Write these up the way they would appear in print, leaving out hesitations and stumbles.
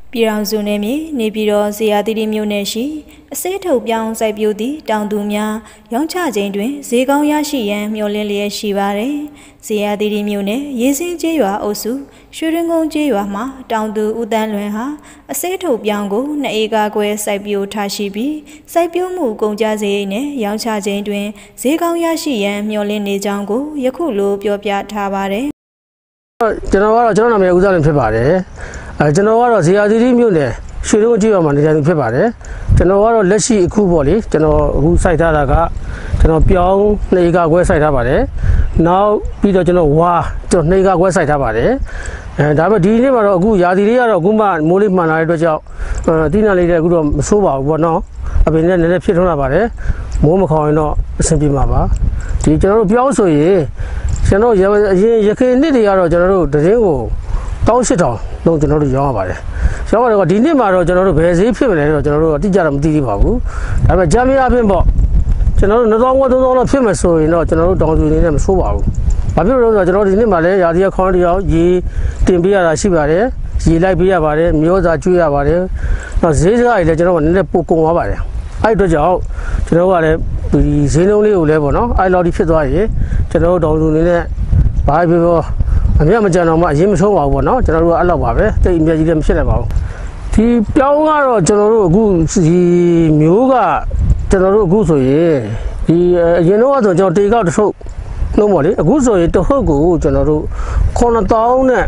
ပြည်ထောင်စုနယ်မြေနေပြည်တော်ဇေယျသီရိမြို့နယ်ရှိအစိမ်းထုတ်ပြောင်းစိုက်ပျိုးသည့်တောင်သူများရောင်းချခြင်းတွင်ဈေးကောင်းရရှိရန်မျှော်လင့်လျက်ရှိပါသည်။ဇေယျသီရိမြို့နယ်ရေစင်းကျေးရွာအုပ်စုရွှေရင်းကုန်းကျေးရွာမှာတောင်သူဦးတန်းလွင်ဟာအစိမ်းထုတ်ပြောင်းကို2ဧကခွဲစိုက်ပျိုးထားရှိပြီးစိုက်ပျိုးမှုကုန်ကျစရိတ်နဲ့ရောင်းချခြင်းတွင်ဈေးကောင်းရရှိရန်မျှော်လင့်နေကြောင်းကိုယခုလိုပြောပြထားပါတယ်။ကျွန်တော်နာမည်ဦးတန်းလွင်ဖြစ်ပါတယ်။ကျွန်တော်ကတော့ဇေယျသီရိမြို့နယ်ရွှေရင်းကုန်းကျေးရွာမှာနေထိုင်သူဖြစ်ပါတယ်။ကျွန်တော်ကတော့လက်ရှိအခုပေါ့လေကျွန်တော်အခုစိုက်ထားတာကကျွန်တော်ပြောင်း2ဧကခွဲစိုက်ထားပါတယ်။နောက်ပြီးတော့ကျွန်တော်ဝါကျွန်တော်2ဧကခွဲစိုက်ထားပါတယ်။ဒါပေမဲ့ဒီနေ့မှာတော့အခုရာသီလေးကတော့အခုမှမိုးလေးမှန်လာတဲ့အတွက်ကြောင့်တိနာလေးလည်းအခုတော့မဆိုးပါဘူးပေါ့နော်။အပင်နဲ့နည်းနည်းဖြစ်ထွန်းလာပါတယ်။မိုးမခေါင်ရင်တော့အဆင်ပြေမှာပါ။ဒီကျွန်တော်တို့ပြောင်းဆိုရင်ကျွန်တော်အရင်ရခိုင်နှစ်တွေကတော့ကျွန်တော်တို့တရင်ကို18000လုံးကျွန်တော်တို့ရောင်းရပါတယ်။ရောင်းရတော့ဒီနှစ်မှာတော့ကျွန်တော်တို့ဘယ်ဈေးဖြစ်မလဲတော့ကျွန်တော်တို့အတိအကျတော့မသိသေးပါဘူး။ဒါပေမဲ့ဂျမ်းမီအပြင်ပေါ့ကျွန်တော်တို့2000 3000လောက်ဖြစ်မယ်ဆိုရင်တော့ကျွန်တော်တို့တောင်သူအနေနဲ့မဆိုးပါဘူး။ဘာဖြစ်လို့လဲဆိုတော့ကျွန်တော်ဒီနှစ်မှာလည်းရာသီခေါင်းတစ်ယောက်ရေတင်ပေးရတာရှိပါတယ်။ရေလိုက်ပေးရပါတယ်။မျိုးစားကျွေးရပါတယ်။နောက်ဈေးစကားတွေလည်းကျွန်တော်ကနည်းနည်းပိုကုန်သွားပါတယ်။အဲ့အတွက်ကြောင့်ကျွန်တော်ကလည်းဒီဈေးနှုန်းလေးကိုလည်းပေါ့နော်အဲ့လောက်ဒီဖြစ်သွားရင်ကျွန်တော်တို့တောင်သူအနေနဲ့ဘာဖြစ်ဖြစ်အမြတ်မကြံတော့မှအရင်မဆုံးပါဘူးပေါ့နော်ကျွန်တော်တို့ကအဲ့လောက်ပါပဲတိတ်အမြတ်ကြီးလည်းမဖြစ်နိုင်ပါဘူးဒီပြောင်းကတော့ကျွန်တော်တို့အခုဒီမျိုးကကျွန်တော်တို့အခုဆိုရင်ဒီအရင်တော့ဆိုကျွန်တော်တေကောက်တစ်ထုပ်နှုံးပါလေအခုဆိုရင်တစ်ထုပ်ကိုကျွန်တော်တို့9000နဲ့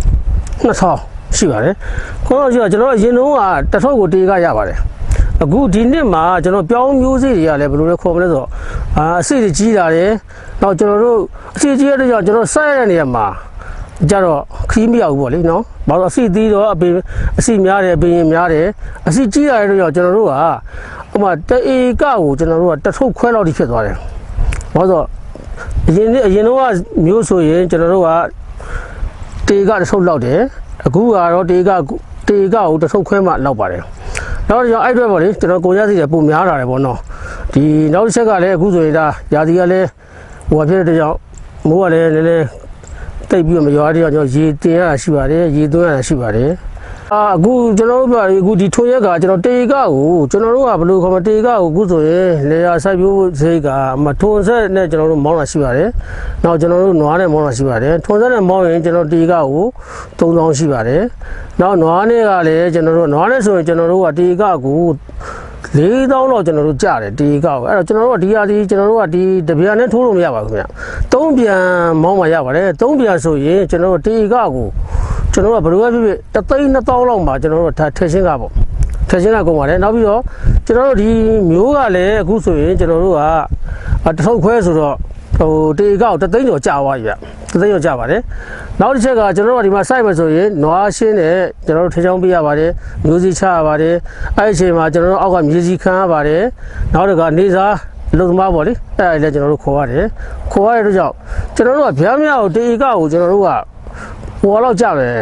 2000ရှိပါတယ်9000ရှိတော့ကျွန်တော်အရင်တော့ကတစ်ထုပ်ကိုတေကရပါတယ်အခုဒီနှစ်မှာကျွန်တော်ပြောင်းမျိုးစေ့တွေကလည်းဘယ်လိုလဲခေါ်မလဲဆိုတော့အစိတ်ကြီးတာတယ်နောက်ကျွန်တော်တို့အစိတ်ကြီးရတဲ့ကြောင့်ကျွန်တော်စိုက်ရတဲ့နေရာမှာကြတော့ခီးမရဘူးပေါ့လေနော်ဘာလို့အစီသီးတော့အစီများတယ်အပင်များတယ်အစီကြီးရတယ်တော့ကျွန်တော်တို့ကဥပမာ1ဧကကိုကျွန်တော်တို့ကတစ်ထုပ်ခွဲလောက်ထိဖြစ်သွားတယ်ဘာလို့အရင်တော့မျိုးဆိုရင်ကျွန်တော်တို့က1ဧကတစ်ထုပ်လောက်တယ်အခုကတော့1ဧကကိုတစ်ထုပ်ခွဲမှလောက်ပါတယ်နောက်တော့အဲ့အတွက်ပေါ့လေကျွန်တော်ကိုရစီတယ်ပုံများလာတယ်ပေါ့နော်ဒီနောက်တစ်ချက်ကလည်းအခုဆိုရင်ဒါရာသီကလည်းဟိုဖြစ်တဲ့ကြောင့်မိုးကလည်းနည်းနည်းတိတ်ပြီးမရွာတဲ့ကြောင့်ရေတင်ရတာရှိပါတယ်ရေသွင်းရတာရှိပါတယ်အခုကျွန်တော်တို့ပြောအခုဒီထွန်ရက်ကကျွန်တော်တေကကိုကျွန်တော်တို့ကဘယ်လိုခေါ်မတေကကိုအခုဆိုရင်လေယာစိုက်ပျိုးဈေးကမထွန်ဆက်နဲ့ကျွန်တော်တို့မောင်းတာရှိပါတယ်နောက်ကျွန်တော်တို့နွားနဲ့မောင်းတာရှိပါတယ်ထွန်ဆက်နဲ့မောင်းရင်ကျွန်တော်တေကကို3000ရှိပါတယ်နောက်နွားနဲ့ကလည်းကျွန်တော်တို့နွားနဲ့ဆိုရင်ကျွန်တော်တို့ကတေကကို4000တော့ကျွန်တော်တို့ကြားတယ်ဒီကောက်အဲ့တော့ကျွန်တော်တို့ကဒီဟာဒီကျွန်တော်တို့ကဒီတပြန်နဲ့ထိုးလို့မရပါဘူးခင်ဗျ3ပြန်မောင်းမှရပါတယ်3ပြန်ဆိုရင်ကျွန်တော်တို့ဒီကောက်ကိုကျွန်တော်တို့ကဘယ်လိုပဲဖြစ်ဖြစ်12000လောက်မှာကျွန်တော်တို့ထက်ရှင်းကပေါ့ထက်ရှင်းကကုန်ပါတယ်နောက်ပြီးတော့ကျွန်တော်တို့ဒီမျိုးကလည်းအခုဆိုရင်ကျွန်တော်တို့ကတစ်ထုပ်ခွဲဆိုတော့ဟိုဒီကောက်3သိန်းကျော်ကြာသွားပြီဗျ3သိန်းကျော်ကြာပါတယ်နောက်တစ်ချက်ကကျွန်တော်တို့ကဒီမှာစိုက်မယ်ဆိုရင်နွားရှင်းနဲ့ကျွန်တော်တို့ထချောင်းပေးရပါတယ်မျိုးစီချရပါတယ်အဲ့ဒီအချိန်မှာကျွန်တော်တို့အောက်ကမြေစီခံရပါတယ်နောက်တစ်ခါနေစားလုံသမားပေါ့လေအဲ့ဒါလည်းကျွန်တော်တို့ခေါ်ရတယ်ခေါ်ရတဲ့အတွက်ကြောင့်ကျွန်တော်တို့ကဗျားမြောက်ဒီကောက်ကိုကျွန်တော်တို့ကဟိုလောက်ကြမယ်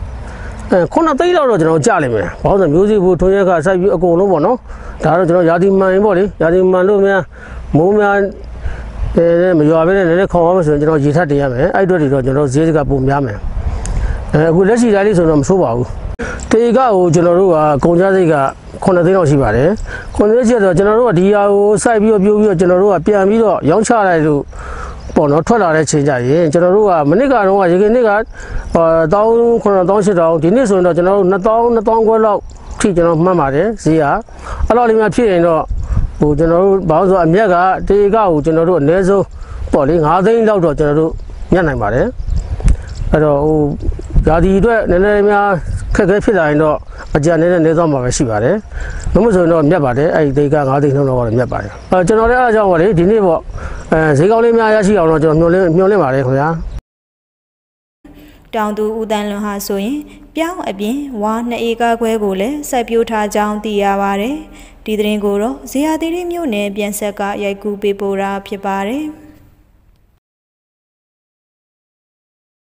9သိန်းလောက်တော့ကျွန်တော်ကြာလိမ့်မယ်ဘာလို့ဆိုမျိုးစီဘူးထွန်းရက်ကစိုက်ပြီးအကုန်လုံးပေါ့နော်ဒါတော့ကျွန်တော်ရာသီမှန်ရင်ပေါ့လေရာသီမှန်လို့များမိုးများမရွာပဲနဲ့လည်းခေါင်းအောင်ဆိုရင်ကျွန်တော်ရေထပ်တင်ရမယ်အဲ့အတွက်တွေတော့ကျွန်တော်ဈေးကပုံများမယ်အခုလက်ရှိတိုင်းလေးဆိုတော့မဆိုးပါဘူးတေကကိုကျွန်တော်တို့ကကုန်ကြစိတ်က9သိန်းလောက်ရှိပါတယ်9သိန်းရှိတော့ကျွန်တော်တို့ကဒီဟာကိုစိုက်ပြီးပြိုးပြီးတော့ကျွန်တော်တို့ကပြန်ပြီးတော့ရောင်းချလိုက်လို့ပေါ့နော်ထွက်လာတဲ့ချိန်ကြရင်ကျွန်တော်တို့ကမနစ်ကတော့ရေကနှစ်က19000 ဒီနှစ်ဆိုရင်တော့ကျွန်တော်တို့2000ခွဲလောက်ထိကျွန်တော်မှတ်ပါတယ်ဈေးကအဲ့လိုလေးများဖြစ်ရင်တော့ဟိုကျွန်တော်တို့ဘာလို့ဆိုအမြက်ကတေကကိုကျွန်တော်တို့အနည်းဆုံးပေါ့လေ9သိန်းလောက်တော့ကျွန်တော်တို့ညှက်နိုင်ပါတယ်အဲ့တော့ဟိုရာသီအတွက်နည်းနည်းများခက်ခဲဖြစ်လာရင်တော့အကြံနည်းနည်းနေသွားမှာပဲရှိပါတယ်မဟုတ်ဆိုရင်တော့မြတ်ပါတယ်အဲ့ဒီတေက9သိန်းလောက်တော့မြတ်ပါတယ်ကျွန်တော်လည်းအားကြောင့်ပေါ့လေဒီနေ့ပေါ့ဈေးကောင်းလေးများရရှိအောင်တော့ကျွန်တော်မျှော်လင့်ပါတယ်ခင်ဗျာတောင်သူဦးတန်းလွန်ဟာဆိုရင်ပြောင်းအပြင်ဝါ2ဧကခွဲကိုလည်းစိုက်ပျိုးထားကြောင်းသိရပါတယ်ဒီသတင်းကိုတော့ဇေယျသီရိမြို့နယ်ပြန်ဆက်ကရိုက်ကူးပေးပို့တာဖြစ်ပါတယ်